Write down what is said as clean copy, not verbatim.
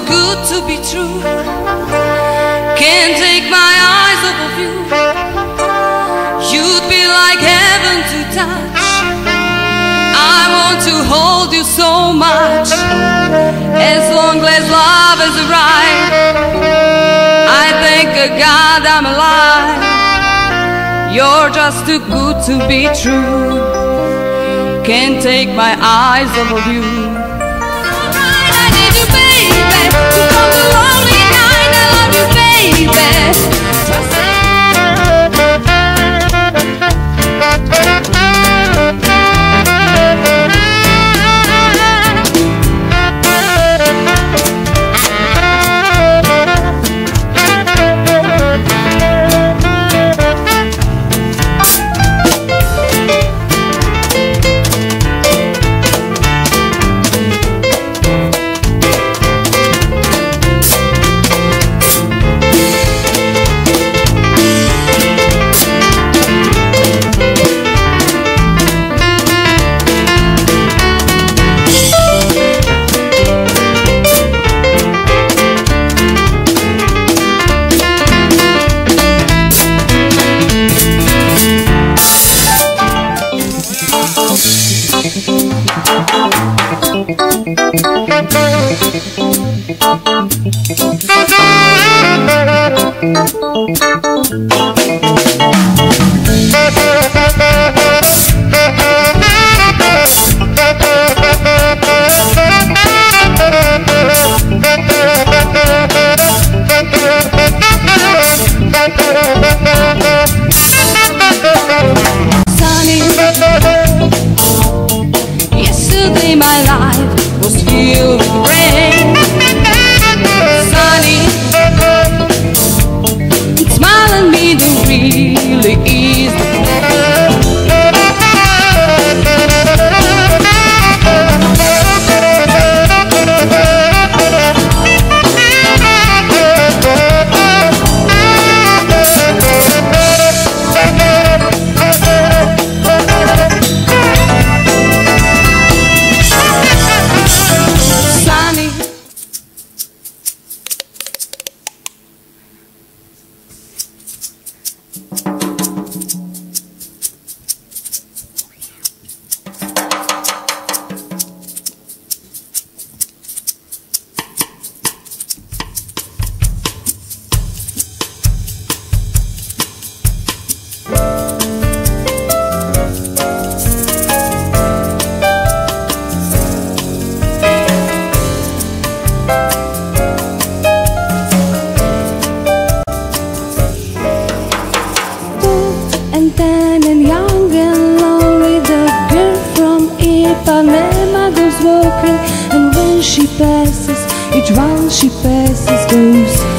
good to be true. Can't take my eyes off of you. You'd be like heaven to touch. I want to hold you so much. As long as love is right, I thank God I'm alive. You're just too good to be true. Can't take my eyes off of you. I need you, baby, to come the lonely night. I love you, baby. Trust me. Yesterday my life was filled with rain. Sunny, smiling me the really is the and young and lonely, the girl from Ipanema goes walking, and when she passes, each one she passes goes